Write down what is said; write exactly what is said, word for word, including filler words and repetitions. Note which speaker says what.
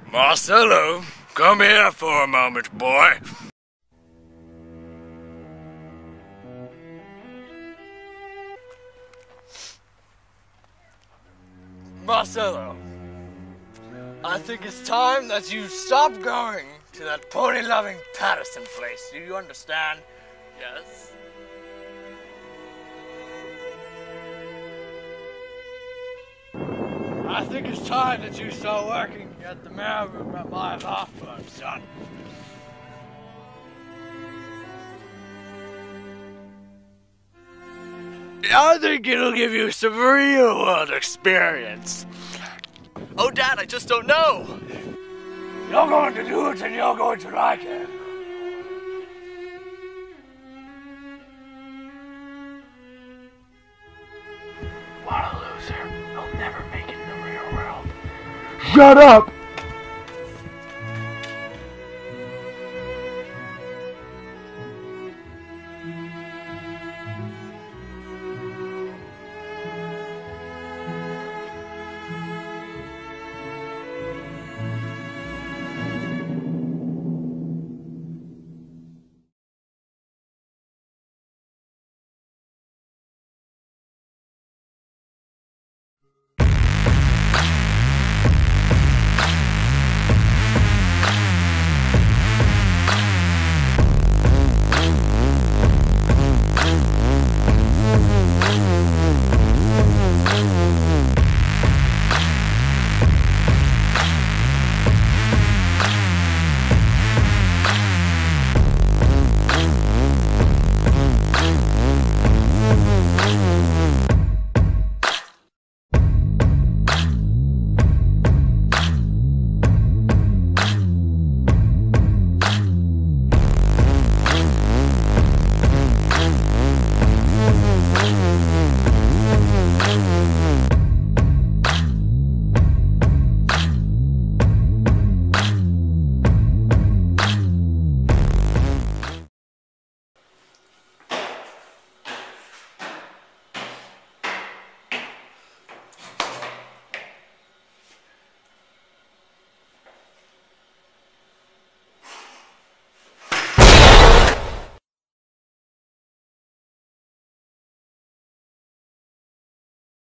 Speaker 1: Marcelo, come here for a moment, boy. Marcelo, I think it's time that you stop going to that pony-loving Patterson place. Do you understand? Yes. I think it's time that you start working at the mail room at my law firm, son. I think it'll give you some real-world experience. Oh, Dad, I just don't know. You're going to do it and you're going to like it.
Speaker 2: What a loser. He'll never make it in the real world. Shut up!